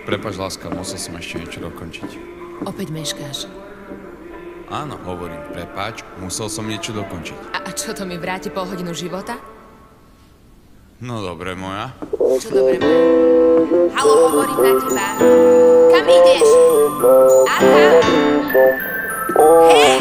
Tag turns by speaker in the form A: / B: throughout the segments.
A: Prepáč, láska, musel som ešte niečo dokončiť.
B: Opäť meškáš.
A: Áno, hovorím, prepáč, musel som niečo dokončiť.
B: A čo to mi vráti pol hodinu života?
A: No dobre, moja.
B: Čo dobre má? Haló, hovorím na teba. Kam ideš? Aka? Hej!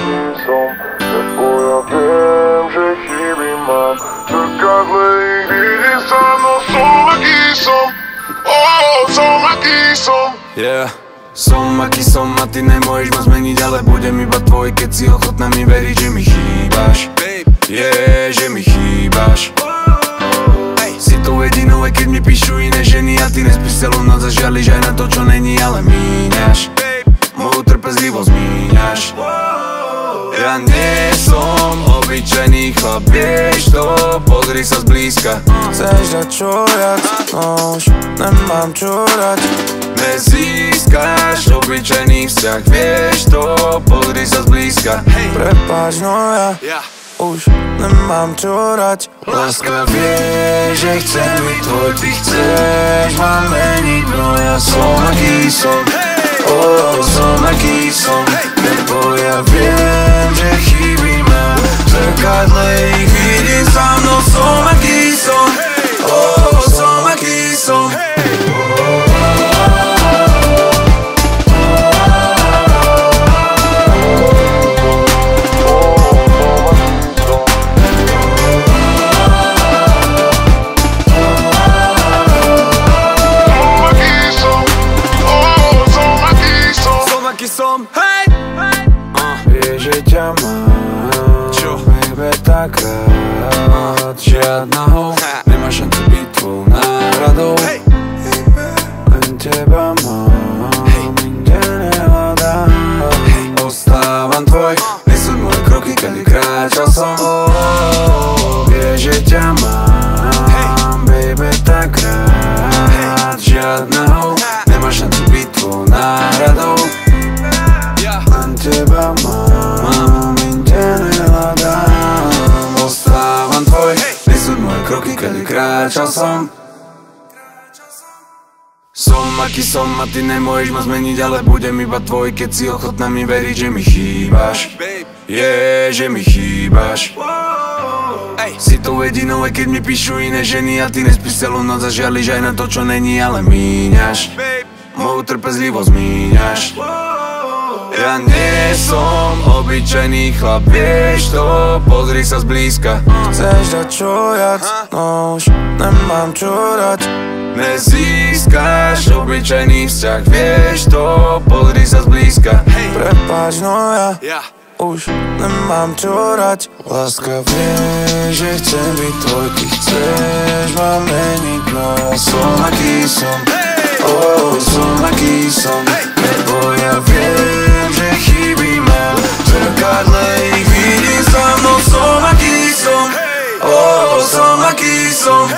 C: Yeah. Som aký som a ty nemôžeš ma zmeniť, ale budem iba tvoj, keď si ochotná mi veriť, že mi chýbaš. Yeah, že mi chýbaš. Si to jedinou, aj keď mi píšu iné ženy a ty nespíš celú noc a žiališ aj na to, čo není, ale míňaš. Moju trpezlivosť míňaš. Ja nie som obyčajný chlap, vieš to, pozri sa zblízka.
D: Chceš dať čo viac, no už nemám čo dať.
C: Nezískaš obyčajný vzťah, vieš to, pozri sa zblízka.
D: Prepáč, no ja už nemám čo dať.
C: Láska, vieš, že chcem byť tvoj, ty chceš ma meniť, no ja som aký som. Oh, som aký som, lebo ja viem, že chybí ma. V zrkadle ich vidím sa mnou, som aký som. Oh, som aký som.
D: Vieš, že ťa mám, baby, tak rád. Žiadna ho, nemá šancu byť tvou náhradou. Len teba mám, inde nehľadám.
C: Ostávam tvoj, nesúď moje kroky, kedy kráčal som. Vieš, že ťa mám, baby, tak rád. Žiadna ho, nemá šancu byť tvou náhradou. Len teba mám, inde nehľadám. Ostávam tvoj, nesúď moje kroky, kedy kráčal som. Som aký som a ty nemôžeš ma zmeniť, ale budem iba tvoj, keď si ochotná mi veriť, že mi chýbaš. Yeah, že mi chýbaš. Si to jedinou, aj keď mi píšu iné ženy a ty nespíš celú noc a žiališ aj na to, čo není, ale míňaš. Moju trpezlivosť míňaš. Ja nie som obyčajný chlap, vieš to, pozri sa zblízka.
D: Chceš dať čo viac, no už nemám čo dať.
C: Nezískaš obyčajný vzťah, vieš to, pozri sa zblízka.
D: Prepáč, no ja už nemám čo dať. Láska, vieš, že chcem byť tvoj, ty chceš ma meniť, no ja som aký som. Oh, som aký som, lebo ja viem, že chybí ma. V zrkadle ich vidím sa mnou, som aký som. Oh, som aký som.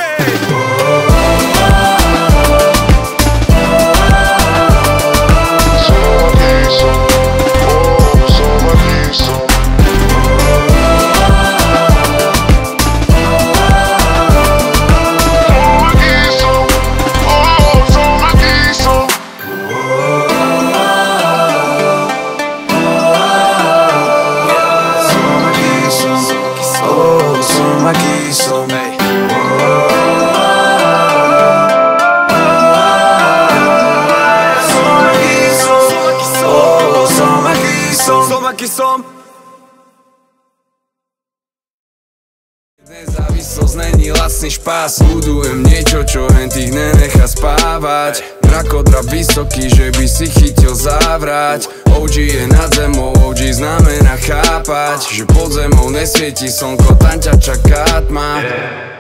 D: Nezávislosť není lacný špás. Budujem niečo, čo hen tých nenechá spávať. Mrakodrap vysoký, že by si chytil závrať. OG je nad zemou, OG znamená chápať, že pod zemou nesvieti slnko, tam ťa čaká tma.